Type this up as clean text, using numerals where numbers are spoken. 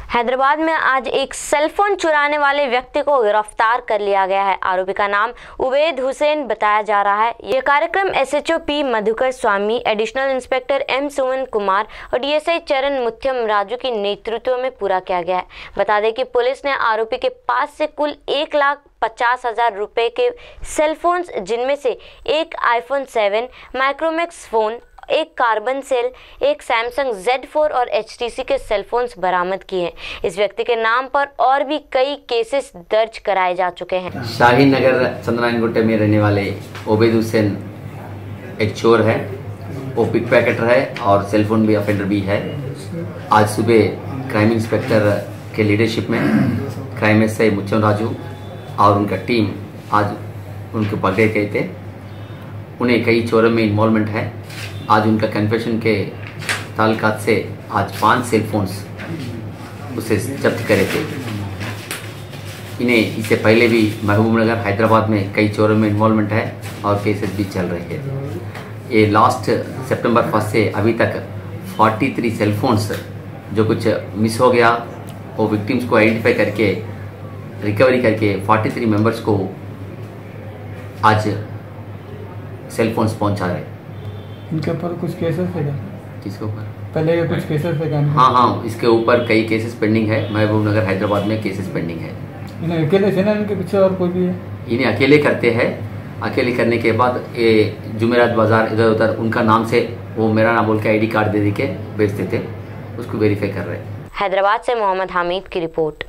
हैदराबाद में आज एक सेलफोन चुराने वाले व्यक्ति को गिरफ्तार कर लिया गया है। आरोपी का नाम उबैद हुसैन बताया जा रहा है। यह कार्यक्रम SHO P Madhukar Swamy, additional inspector M Suman Kumar और डीएसआई चरण मुथ्यम राजू के नेतृत्व में पूरा किया गया है। बता दें कि पुलिस ने आरोपी के पास से कुल 1,50,000 रुपए के सेलफोन्स, जिनमें से एक आईफोन 7 माइक्रोमैक्स फोन, एक कार्बन सेल, एक सैमसंग Z4 और HTC के सेलफोन्स बरामद किए हैं। इस व्यक्ति के नाम पर और भी कई केसेस दर्ज कराए जा चुके हैं। शाहीन नगर चंद्रायन गुट्टे में रहने वाले उबैद हुसैन एक चोर है। वो पिक पैकेटर है और सेलफोन भी ऑफेंडर भी है। आज सुबह क्राइम इंस्पेक्टर के लीडरशिप में क्राइम एसआई मुथ्यम राजू और उनका टीम आज उनके पकड़े गए थे। उन्हें कई चोरों में इन्वॉल्वमेंट है। आज उनका कन्फेशन के ताल्लुकात से आज 5 सेलफोन्स उसे जब्त करे थे। इन्हें इससे पहले भी महबूबनगर, हैदराबाद में कई चोरों में इन्वॉल्वमेंट है और केसेस भी चल रहे हैं। ये लास्ट सितंबर 1 से अभी तक 43 सेलफोन्स जो कुछ मिस हो गया, वो विक्टिम्स को आइडेंटिफाई करके रिकवरी करके 43 मेंबर्स को आज सेलफोन्स पहुंचा रहे। इनके ऊपर कुछ केसेस है क्या? किसके ऊपर? पहले ये कुछ केसेस है क्या? हाँ, इसके ऊपर कई केसेस पेंडिंग है। महबूबनगर, हैदराबाद में केसेस पेंडिंग है। इन्हें अकेले से ना, इनके पीछे और कोई भी है? इन्हें अकेले करते हैं। अकेले करने के बाद ये जुमेरात बाजार इधर उधर उनका नाम से वो मेरा नाम बोल के ID कार्ड दे के बेचते थे, उसको वेरीफाई कर रहे हैं। हैदराबाद से मोहम्मद हामिद की रिपोर्ट।